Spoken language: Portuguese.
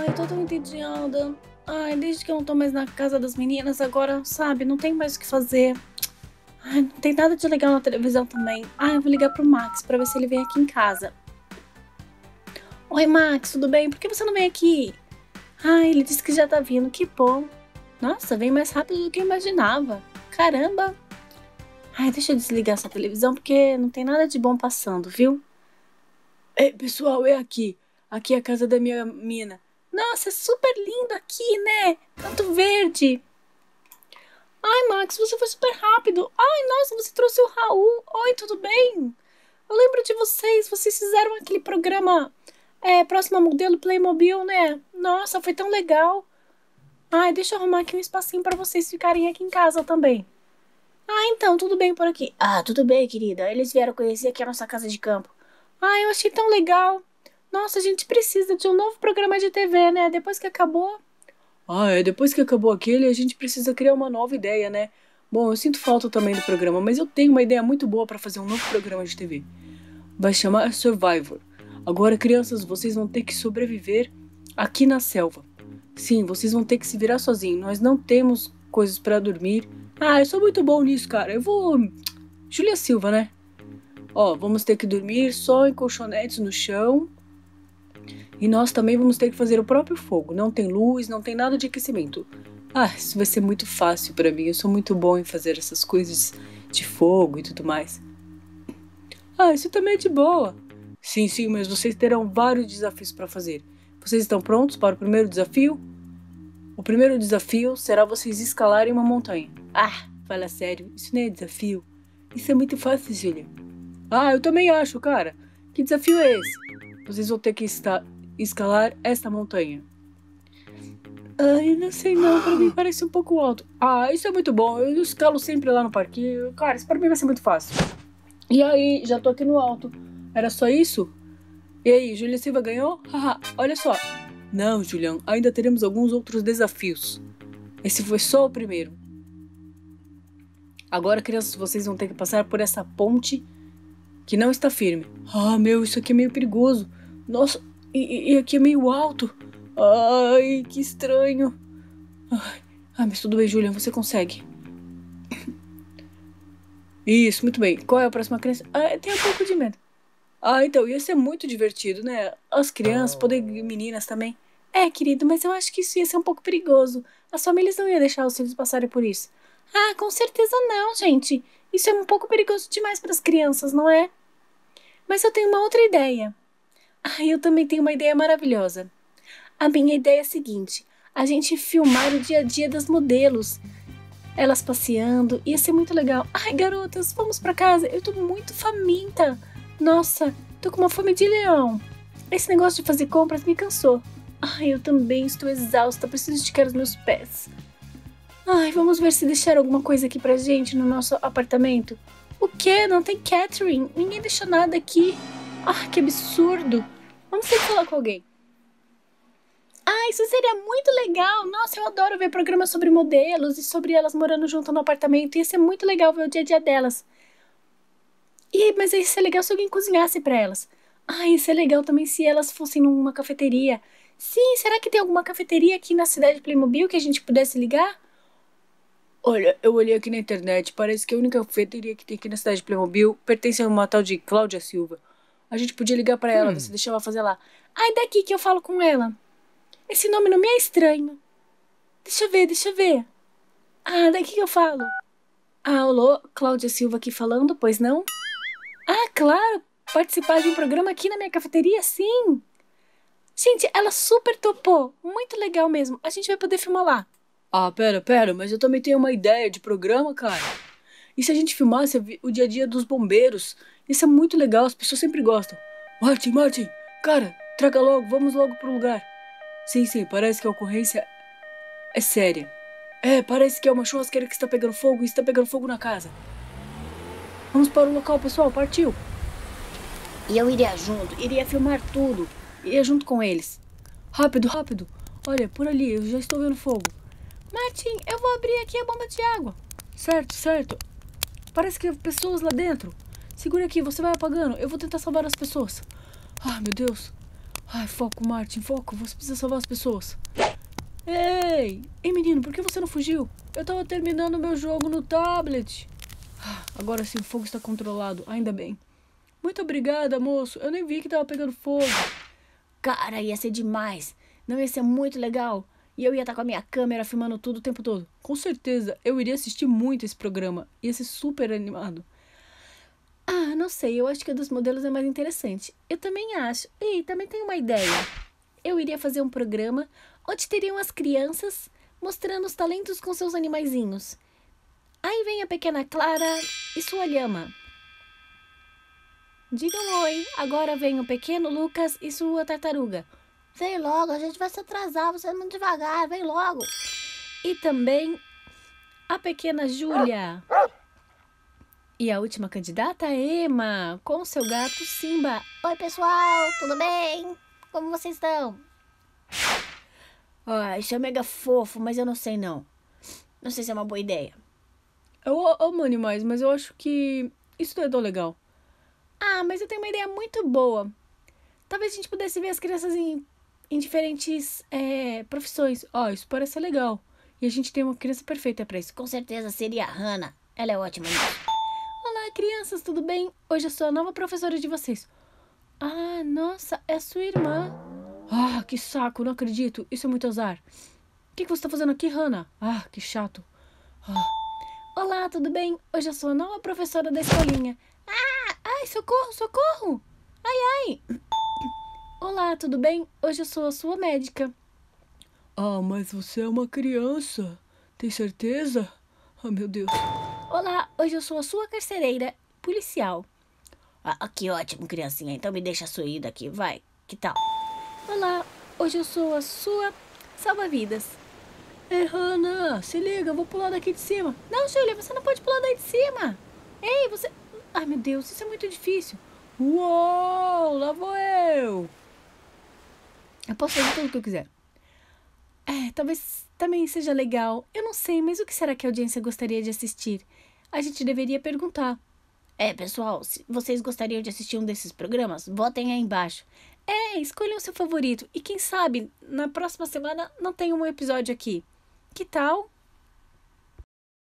Ai, tô tão entediada. Ai, desde que eu não tô mais na casa das meninas, agora, sabe, não tem mais o que fazer. Ai, não tem nada de legal na televisão também. Ai, eu vou ligar pro Max pra ver se ele vem aqui em casa. Oi, Max, tudo bem? Por que você não vem aqui? Ai, ele disse que já tá vindo, que bom. Nossa, vem mais rápido do que eu imaginava. Caramba. Ai, deixa eu desligar essa televisão porque não tem nada de bom passando, viu? Ei, pessoal, é aqui. Aqui é a casa da minha mina. Nossa, é super lindo aqui, né? Tanto verde. Ai, Max, você foi super rápido. Ai, nossa, você trouxe o Raul. Oi, tudo bem? Eu lembro de vocês. Vocês fizeram aquele programa Próxima Modelo Playmobil, né? Nossa, foi tão legal. Ai, deixa eu arrumar aqui um espacinho pra vocês ficarem aqui em casa também. Ah, então, tudo bem por aqui. Ah, tudo bem, querida. Eles vieram conhecer aqui a nossa casa de campo. Ah, eu achei tão legal. Nossa, a gente precisa de um novo programa de TV, né? Depois que acabou. Ah, depois que acabou aquele, a gente precisa criar uma nova ideia, né? Bom, eu sinto falta também do programa, mas eu tenho uma ideia muito boa pra fazer um novo programa de TV. Vai chamar Survivor. Agora, crianças, vocês vão ter que sobreviver aqui na selva. Sim, vocês vão ter que se virar sozinhos. Nós não temos coisas pra dormir. Ah, eu sou muito bom nisso, cara. Eu vou... Júlia Silva, né? Ó, vamos ter que dormir só em colchonetes no chão. E nós também vamos ter que fazer o próprio fogo. Não tem luz, não tem nada de aquecimento. Ah, isso vai ser muito fácil pra mim. Eu sou muito bom em fazer essas coisas de fogo e tudo mais. Ah, isso também é de boa. Sim, mas vocês terão vários desafios pra fazer. Vocês estão prontos para o primeiro desafio? O primeiro desafio será vocês escalarem uma montanha. Ah, fala sério, isso não é desafio. Isso é muito fácil, Julia. Ah, eu também acho, cara. Que desafio é esse? Vocês vão ter que escalar esta montanha. Ai, não sei não, pra mim parece um pouco alto. Ah, isso é muito bom, eu escalo sempre lá no parquinho. Cara, isso pra mim vai ser muito fácil. E aí, já tô aqui no alto. Era só isso? E aí, Júlia Silva ganhou? Haha, olha só. Não, Julião, ainda teremos alguns outros desafios. Esse foi só o primeiro. Agora, crianças, vocês vão ter que passar por essa ponte que não está firme. Ah, meu, isso aqui é meio perigoso. Nossa, e aqui é meio alto. Ai, que estranho. Ai, mas tudo bem, Julião, você consegue. Isso, muito bem. Qual é a próxima criança? Ah, eu tenho um pouco de medo. Ah, então, ia ser muito divertido, né? As crianças, meninas também. É, querido, mas eu acho que isso ia ser um pouco perigoso. As famílias não iam deixar os filhos passarem por isso. Ah, com certeza não, gente. Isso é um pouco perigoso demais para as crianças, não é? Mas eu tenho uma outra ideia. Ah, eu também tenho uma ideia maravilhosa. A minha ideia é a seguinte: a gente filmar o dia a dia das modelos. Elas passeando, ia ser muito legal. Ai, garotas, vamos pra casa. Eu tô muito faminta. Nossa, tô com uma fome de leão. Esse negócio de fazer compras me cansou. Ai, eu também estou exausta, preciso esticar os meus pés. Ai, vamos ver se deixaram alguma coisa aqui pra gente no nosso apartamento. O quê? Não tem catering. Ninguém deixou nada aqui. Ah, que absurdo. Vamos ter que falar com alguém. Ah, isso seria muito legal. Nossa, eu adoro ver programas sobre modelos e sobre elas morando junto no apartamento. Ia ser muito legal ver o dia a dia delas. Mas ia ser legal se alguém cozinhasse pra elas. Ah, ia ser legal também se elas fossem numa cafeteria. Sim, será que tem alguma cafeteria aqui na cidade de Playmobil que a gente pudesse ligar? Olha, eu olhei aqui na internet. Parece que a única cafeteria que tem aqui na cidade de Playmobil pertence a uma tal de Cláudia Silva. A gente podia ligar pra ela, você deixa ela fazer lá. Ai, daqui que eu falo com ela. Esse nome não me é estranho. Deixa eu ver. Ah, daqui que eu falo. Ah, alô, Cláudia Silva aqui falando, pois não? Ah, claro, participar de um programa aqui na minha cafeteria, sim. Gente, ela super topou. Muito legal mesmo. A gente vai poder filmar lá. Ah, pera, mas eu também tenho uma ideia de programa, cara. E se a gente filmasse o dia a dia dos bombeiros? Isso é muito legal, as pessoas sempre gostam. Martin, cara, traga logo, vamos logo pro lugar. Sim, parece que a ocorrência é séria. Parece que é uma churrasqueira que está pegando fogo e está pegando fogo na casa. Vamos para o local, pessoal, partiu. E eu iria junto, iria filmar tudo. Iria junto com eles. Rápido. Olha, por ali, eu já estou vendo fogo. Martin, eu vou abrir aqui a bomba de água. Certo. Parece que há pessoas lá dentro. Segura aqui, você vai apagando. Eu vou tentar salvar as pessoas. Ah, meu Deus. Ai, foco, Martin, foco. Você precisa salvar as pessoas. Ei, menino, por que você não fugiu? Eu tava terminando meu jogo no tablet. Agora sim, o fogo está controlado, ainda bem. Muito obrigada, moço. Eu nem vi que tava pegando fogo. Cara, ia ser demais. Não ia ser muito legal. E eu ia estar com a minha câmera filmando tudo o tempo todo. Com certeza, eu iria assistir muito esse programa. Ia ser super animado. Ah, não sei, eu acho que a dos modelos é mais interessante. Eu também acho. E também tenho uma ideia. Eu iria fazer um programa onde teriam as crianças mostrando os talentos com seus animaizinhos. Aí vem a pequena Clara e sua lhama. Digam oi, agora vem o pequeno Lucas e sua tartaruga. Vem logo, a gente vai se atrasar, você é muito devagar, vem logo. E também a pequena Júlia. E a última candidata é Emma, com seu gato Simba. Oi pessoal, tudo bem? Como vocês estão? Isso é mega fofo, mas eu não sei não. Não sei se é uma boa ideia. Eu amo animais, mas eu acho que isso não é tão legal. Mas eu tenho uma ideia muito boa. Talvez a gente pudesse ver as crianças em diferentes profissões. Isso parece ser legal. E a gente tem uma criança perfeita pra isso. Com certeza seria a Hannah. Ela é ótima nisso. Olá, crianças, tudo bem? Hoje eu sou a nova professora de vocês. Nossa, é sua irmã. Que saco, não acredito. Isso é muito azar. O que você tá fazendo aqui, Hannah? Que chato. Olá, tudo bem? Hoje eu sou a nova professora da escolinha. Socorro, socorro! Ai. Olá, tudo bem? Hoje eu sou a sua médica. Mas você é uma criança. Tem certeza? Meu Deus. Olá, hoje eu sou a sua carcereira policial. Que ótimo, criancinha. Então me deixa sair daqui, vai. Que tal? Olá, hoje eu sou a sua salva-vidas. Ei, Hannah, se liga, eu vou pular daqui de cima. Não, Julia, você não pode pular daí de cima. Ei, você... meu Deus, isso é muito difícil. Uou, lá vou eu. Eu posso fazer tudo o que eu quiser. Talvez também seja legal. Eu não sei, mas o que será que a audiência gostaria de assistir? A gente deveria perguntar. Pessoal, se vocês gostariam de assistir um desses programas, votem aí embaixo. Escolham o seu favorito. E quem sabe, na próxima semana não tem um episódio aqui. Que tal?